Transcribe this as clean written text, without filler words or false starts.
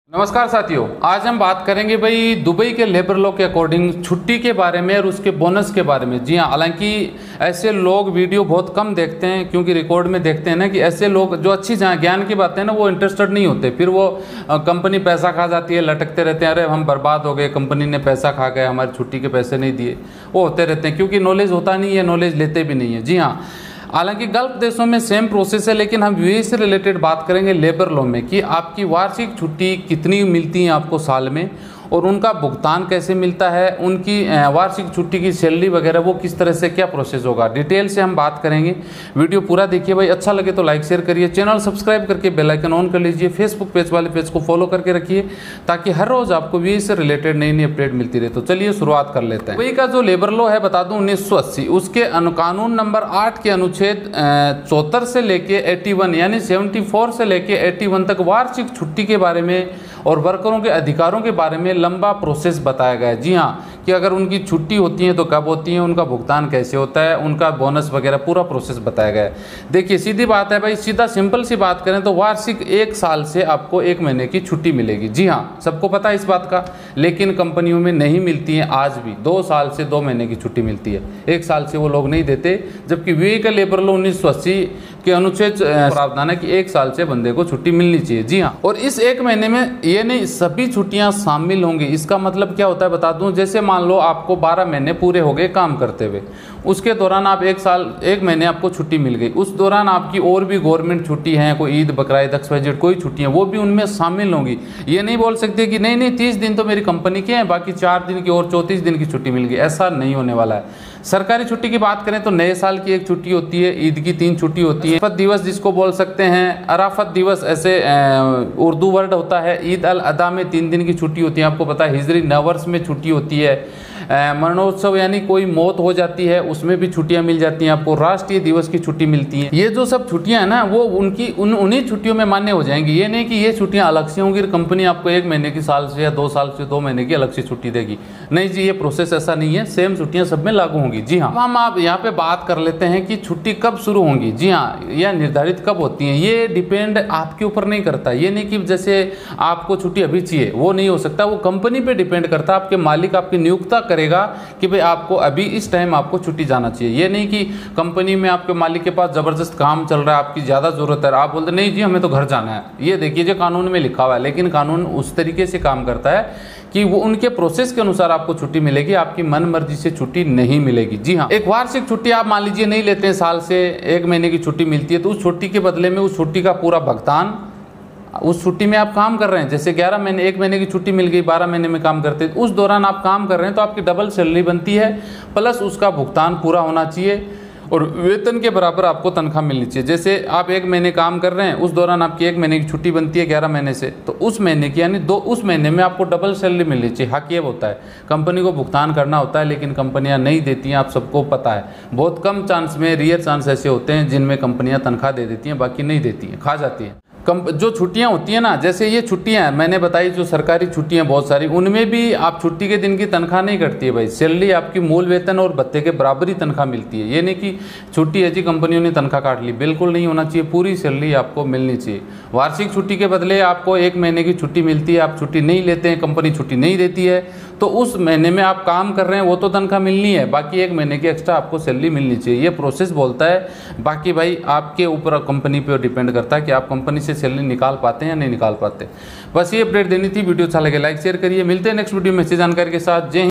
नमस्कार साथियों, आज हम बात करेंगे भाई दुबई के लेबर लॉ के अकॉर्डिंग छुट्टी के बारे में और उसके बोनस के बारे में। जी हाँ, हालांकि ऐसे लोग वीडियो बहुत कम देखते हैं क्योंकि रिकॉर्ड में देखते हैं ना कि ऐसे लोग जो अच्छी जहाँ ज्ञान की बातें हैं ना वो इंटरेस्टेड नहीं होते। फिर वो कंपनी पैसा खा जाती है, लटकते रहते हैं, अरे हम बर्बाद हो गए, कंपनी ने पैसा खा गए, हमारी छुट्टी के पैसे नहीं दिए, वो होते रहते हैं क्योंकि नॉलेज होता नहीं है, नॉलेज लेते भी नहीं है। जी हाँ, हालांकि गल्फ देशों में सेम प्रोसेस है, लेकिन हम यूएई से रिलेटेड बात करेंगे लेबर लॉ में कि आपकी वार्षिक छुट्टी कितनी मिलती है आपको साल में और उनका भुगतान कैसे मिलता है, उनकी वार्षिक छुट्टी की सैलरी वगैरह वो किस तरह से क्या प्रोसेस होगा, डिटेल से हम बात करेंगे। वीडियो पूरा देखिए भाई, अच्छा लगे तो लाइक शेयर करिए, चैनल सब्सक्राइब करके बेल आइकन ऑन कर लीजिए, फेसबुक पेज वाले पेज को फॉलो करके रखिए ताकि हर रोज आपको यूएई से रिलेटेड नई नई अपडेट मिलती रहे। तो चलिए शुरुआत कर लेते हैं। दुबई का जो लेबर लॉ है बता दूं 1980, उसके कानून नंबर 8 के अनुच्छेद 74 से लेके 81 यानी 74 से लेके 81 तक वार्षिक छुट्टी के बारे में और वर्करों के अधिकारों के बारे में लंबा प्रोसेस बताया गया है। जी हाँ, कि अगर उनकी छुट्टी होती है तो कब होती है, उनका भुगतान कैसे होता है, उनका बोनस वगैरह पूरा प्रोसेस बताया गया है। देखिए सीधी बात है भाई, सीधा सिंपल सी बात करें तो वार्षिक 1 साल से आपको 1 महीने की छुट्टी मिलेगी। जी हाँ, सबको पता है इस बात का, लेकिन कंपनियों में नहीं मिलती है आज भी। 2 साल से 2 महीने की छुट्टी मिलती है, 1 साल से वो लोग नहीं देते। जबकि यूएई का लेबर लॉ 1980 के अनुच्छेद प्रावधान है कि 1 साल से बंदे को छुट्टी मिलनी चाहिए। जी हाँ, और इस 1 महीने में ये नहीं सभी छुट्टियां शामिल होंगी। इसका मतलब क्या होता है बता दूं, जैसे मान लो आपको 12 महीने पूरे हो गए काम करते हुए, उसके दौरान आप 1 महीने आपको छुट्टी मिल गई, उस दौरान आपकी और भी गवर्नमेंट छुट्टी हैं, कोई ईद बकरीद XYZ कोई छुट्टियां वो भी उनमें शामिल होंगी। ये नहीं बोल सकते कि नहीं 30 दिन तो मेरी कंपनी के हैं, बाकी 4 दिन की और 34 दिन की छुट्टी मिल गई, ऐसा नहीं होने वाला है। सरकारी छुट्टी की बात करें तो नए साल की 1 छुट्टी होती है, ईद की 3 छुट्टी होती है, अराफत दिवस जिसको बोल सकते हैं, अराफत दिवस ऐसे उर्दू वर्ड होता है, ईद अल अदा में 3 दिन की छुट्टी होती है, आपको पता है हिजरी नववर्ष में छुट्टी होती है, मरणोत्सव यानी कोई मौत हो जाती है उसमें भी छुट्टियां मिल जाती हैं आपको, राष्ट्रीय दिवस की छुट्टी मिलती है। ये जो सब छुट्टियां हैं ना वो उन्हीं छुट्टियों में मान्य हो जाएंगी। ये नहीं कि ये छुट्टियां अलग से होंगी, कंपनी आपको 1 महीने की साल से या 2 साल से 2 महीने की अलग से छुट्टी देगी। नहीं जी, ये प्रोसेस ऐसा नहीं है, सेम छुट्टियां सब में लागू होंगी। जी हाँ, हम आप यहाँ पे बात कर लेते हैं कि छुट्टी कब शुरू होंगी। जी हाँ, यह निर्धारित कब होती है ये डिपेंड आपके ऊपर नहीं करता। ये नहीं कि जैसे आपको छुट्टी अभी चाहिए, वो नहीं हो सकता, वो कंपनी पे डिपेंड करता है। आपके मालिक आपकी नियुक्ता करेगा कि भाई आपको अभी इस टाइम आपको छुट्टी जाना चाहिए। ये नहीं कि कंपनी में आपके मालिक के पास जबरदस्त काम चल रहा है, आपकी ज़्यादा ज़रूरत है, आप बोलते नहीं जी हमें तो घर जाना है। ये देखिए जो कानून में लिखा हुआ है, लेकिन कानून उस तरीके से काम करता है कि वो उनके प्रोसेस के अनुसार आपको छुट्टी मिलेगी, आपकी मन मर्जी से छुट्टी नहीं मिलेगी। जी हाँ, एक वार्षिक छुट्टी आप मान लीजिए नहीं लेते हैं, साल से 1 महीने की छुट्टी मिलती है, तो उस छुट्टी के बदले में उस छुट्टी का पूरा भुगतान, उस छुट्टी में आप काम कर रहे हैं, जैसे 11 महीने 1 महीने की छुट्टी मिल गई, 12 महीने में काम करते हैं, उस दौरान आप काम कर रहे हैं तो आपकी डबल सैलरी बनती है, प्लस उसका भुगतान पूरा होना चाहिए और वेतन के बराबर आपको तनख्वाह मिलनी चाहिए। जैसे आप 1 महीने काम कर रहे हैं, उस दौरान आपकी 1 महीने की छुट्टी बनती है 11 महीने से, तो उस महीने की यानी उस महीने में आपको डबल सैलरी मिलनी चाहिए। हक ये होता है, कंपनी को भुगतान करना होता है, लेकिन कंपनियां नहीं देती हैं, आप सबको पता है। बहुत कम चांस में, रेयर चांस ऐसे होते हैं जिनमें कंपनियां तनख्वाह दे देती हैं, बाकी नहीं देती हैं, खा जाती हैं। जो छुट्टियां होती हैं ना, जैसे ये छुट्टियां मैंने बताई जो सरकारी छुट्टियां बहुत सारी, उनमें भी आप छुट्टी के दिन की तनख्वाह नहीं कटती है भाई, सैलरी आपकी मूल वेतन और भत्ते के बराबर ही तनख्वाह मिलती है। ये नहीं कि छुट्टी है जी कंपनियों ने तनख्वाह काट ली, बिल्कुल नहीं होना चाहिए, पूरी सैलरी आपको मिलनी चाहिए। वार्षिक छुट्टी के बदले आपको 1 महीने की छुट्टी मिलती है, आप छुट्टी नहीं लेते हैं, कंपनी छुट्टी नहीं देती है, तो उस महीने में आप काम कर रहे हैं वो तो तनख्वाह मिलनी है, बाकी 1 महीने की एक्स्ट्रा आपको सैलरी मिलनी चाहिए। ये प्रोसेस बोलता है, बाकी भाई आपके ऊपर कंपनी पे डिपेंड करता है कि आप कंपनी से सैलरी निकाल पाते हैं या नहीं निकाल पाते। बस ये अपडेट देनी थी, वीडियो अच्छा लगे लाइक शेयर करिए, मिलते हैं नेक्स्ट वीडियो में अच्छी जानकारी के साथ। जय हिंद।